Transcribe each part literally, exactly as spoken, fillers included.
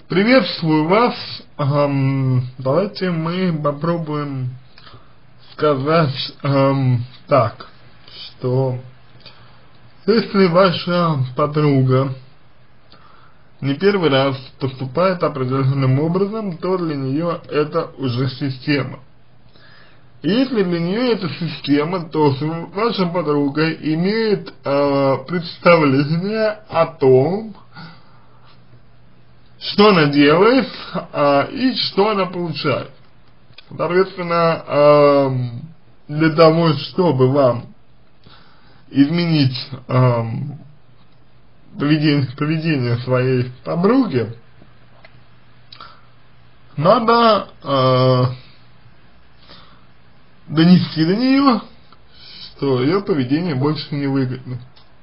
Приветствую вас. Эм, давайте мы попробуем сказать эм, так, что если ваша подруга не первый раз поступает определенным образом, то для нее это уже система. И если для нее это система, то ваша подруга имеет э, представление о том, что она делает э, и что она получает. Соответственно, э, для того, чтобы вам изменить э, поведение, поведение своей подруги, надо э, донести до нее, что ее поведение больше не выгодно.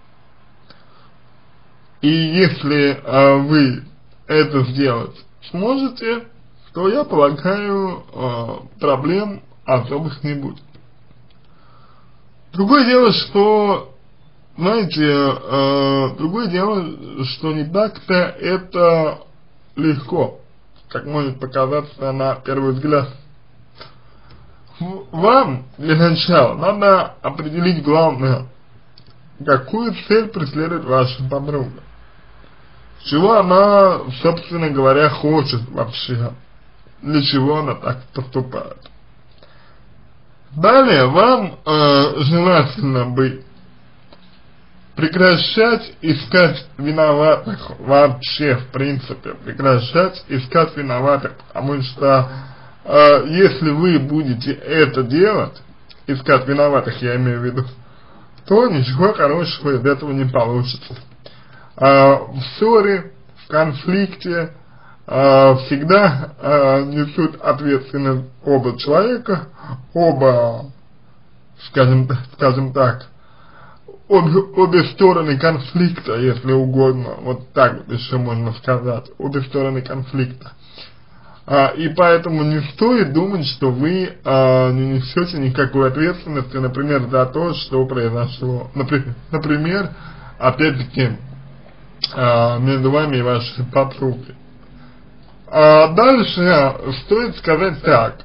И если э, вы это сделать сможете, то, я полагаю, э, проблем особых не будет. Другое дело, что, знаете, э, другое дело, что не так-то это легко, как может показаться на первый взгляд. Вам для начала надо определить главное, какую цель преследует ваша подруга. Чего она, собственно говоря, хочет вообще, для чего она так поступает. Далее вам э, желательно бы прекращать искать виноватых вообще, в принципе, прекращать искать виноватых, потому что э, если вы будете это делать, искать виноватых, я имею в виду, то ничего хорошего из этого не получится. В ссоре, в конфликте э, всегда э, несут ответственность оба человека, оба, скажем, скажем так, обе, обе стороны конфликта, если угодно, вот так вот еще можно сказать, обе стороны конфликта. А, и поэтому не стоит думать, что вы а, не несете никакой ответственности, например, за то, что произошло. Например, например опять-таки, а, между вами и вашей подругой. А дальше стоит сказать так.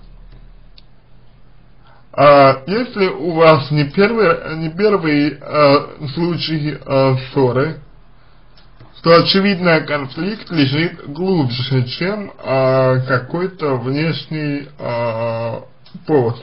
А, если у вас не первый, не первый а, случай а, ссоры, то очевидно конфликт лежит глубже, чем а, какой-то внешний а, повод.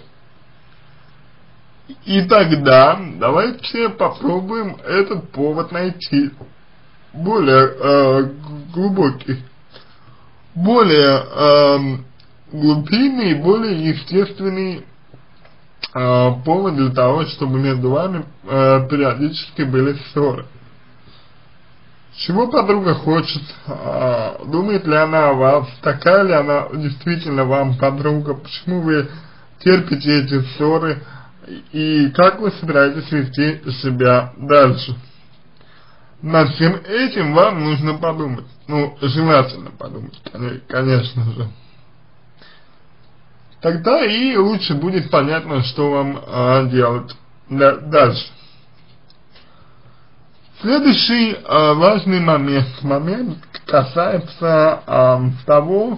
И тогда давайте попробуем этот повод найти, более э, глубокий, более э, глубинный, более естественный э, повод для того, чтобы между вами э, периодически были ссоры. Чего подруга хочет, э, думает ли она о вас, такая ли она действительно вам подруга, почему вы терпите эти ссоры, и как вы собираетесь вести себя дальше. Над всем этим вам нужно подумать, ну, желательно подумать, конечно же. Тогда и лучше будет понятно, что вам а, делать дальше. Следующий а, важный момент, момент касается а, того,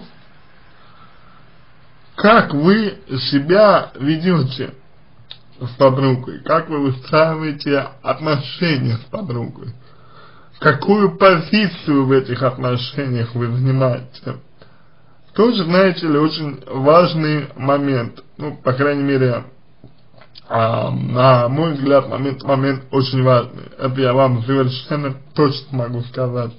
как вы себя ведете с подругой, как вы выстраиваете отношения с подругой, какую позицию в этих отношениях вы занимаете. Тоже, знаете ли, очень важный момент, ну, по крайней мере, а, на мой взгляд, момент, момент очень важный, это я вам совершенно точно могу сказать.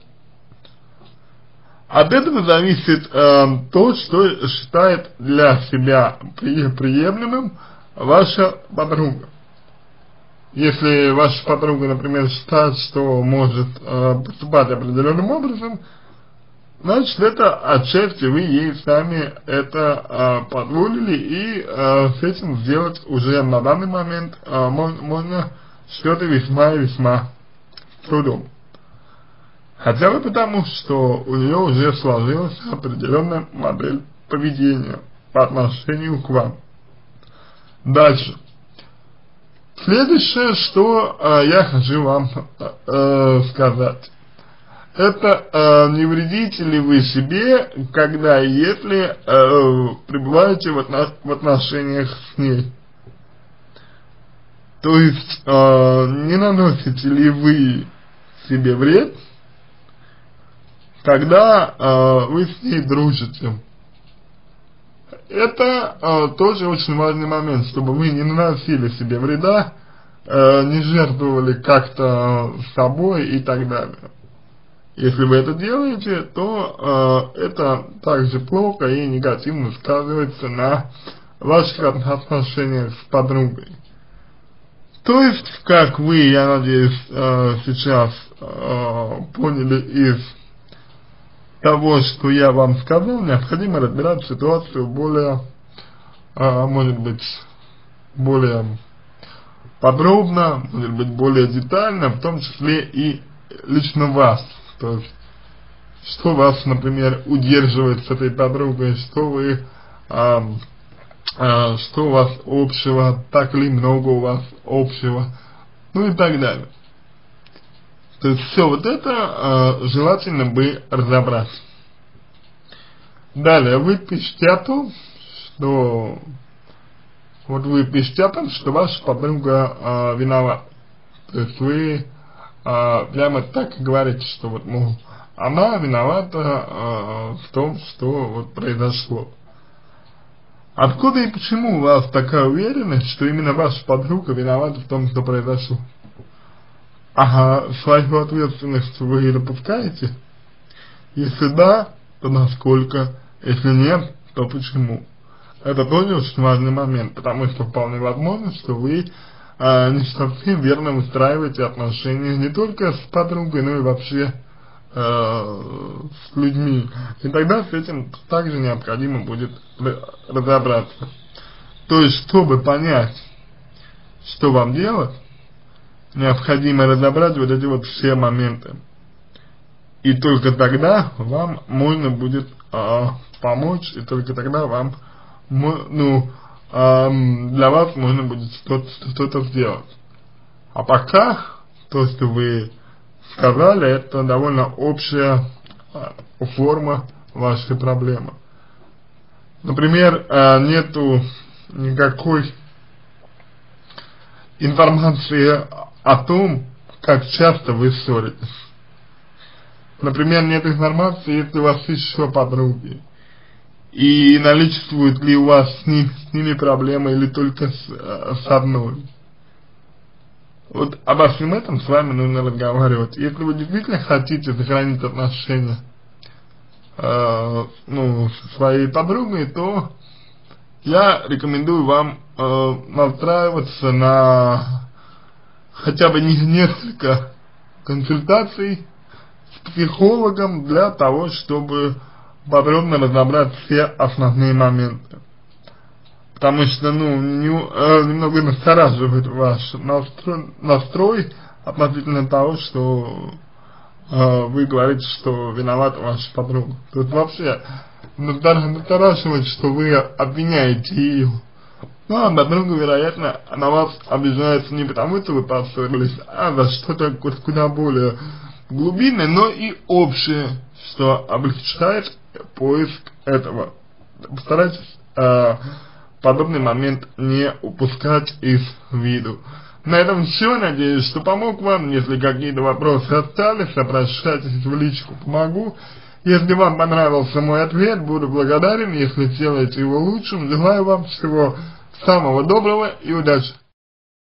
От этого зависит э, то, что считает для себя при, приемлемым ваша подруга. Если ваша подруга, например, считает, что может э, поступать определенным образом, значит, это отчасти вы ей сами это э, позволили, и э, с этим сделать уже на данный момент э, можно, можно что-то весьма и весьма с трудом. Хотя бы потому, что у нее уже сложилась определенная модель поведения по отношению к вам. Дальше. Следующее, что э, я хочу вам э, сказать, это э, не вредите ли вы себе, когда и если э, пребываете в, отно в отношениях с ней. То есть э, не наносите ли вы себе вред, когда э, вы с ней дружите. Это э, тоже очень важный момент, чтобы вы не наносили себе вреда, э, не жертвовали как-то собой и так далее. Если вы это делаете, то э, это также плохо и негативно сказывается на ваших отношениях с подругой. То есть, как вы, я надеюсь, э, сейчас э, поняли из того, что я вам сказал, необходимо разбирать ситуацию более, э, может быть, более подробно, может быть, более детально, в том числе и лично вас. То есть, что вас, например, удерживает с этой подругой, что вы, э, э, что у вас общего, так ли много у вас общего, ну и так далее. То есть, все вот это э, желательно бы разобрать. Далее, вы пишете о том, что, вот вы пишете о том, что ваша подруга э, виновата. То есть, вы А, прямо так и говорите, что вот, мол, она виновата а, в том, что вот произошло. Откуда и почему у вас такая уверенность, что именно ваша подруга виновата в том, что произошло? Ага, свою ответственность вы допускаете? Если да, то насколько? Если нет, то почему? Это тоже очень важный момент, потому что вполне возможно, что вы а, не совсем верно выстраиваете отношения не только с подругой, но и вообще э, с людьми. И тогда с этим также необходимо будет разобраться. То есть, чтобы понять, что вам делать, необходимо разобрать вот эти вот все моменты. И только тогда вам можно будет э, помочь, и только тогда вам, ну, для вас можно будет что-то что-то сделать. А пока то, что вы сказали, это довольно общая а, форма вашей проблемы. Например, а, нету никакой информации о том, как часто вы ссоритесь. Например, нет информации, если у вас еще подруги. И наличествуют ли у вас с, ним, с ними проблемы или только с, с одной. Вот обо всем этом с вами нужно разговаривать. Если вы действительно хотите сохранить отношения э, ну, со своей подругой, то я рекомендую вам э, настраиваться на хотя бы не несколько консультаций с психологом для того, чтобы подробно разобрать все основные моменты. Потому что, ну, не, э, немного настораживает ваш настрой, настрой относительно того, что э, вы говорите, что виновата ваша подруга. То есть вообще настораживает, что вы обвиняете ее. Ну, а подруга, вероятно, на вас обижается не потому, что вы поссорились, а за что-то куда более глубинное, но и общее, что облегчает поиск этого. Постарайтесь э, подобный момент не упускать из виду. На этом все. Надеюсь, что помог вам. Если какие-то вопросы остались, обращайтесь в личку, помогу. Если вам понравился мой ответ, буду благодарен. Если сделаете его лучшим, желаю вам всего самого доброго и удачи.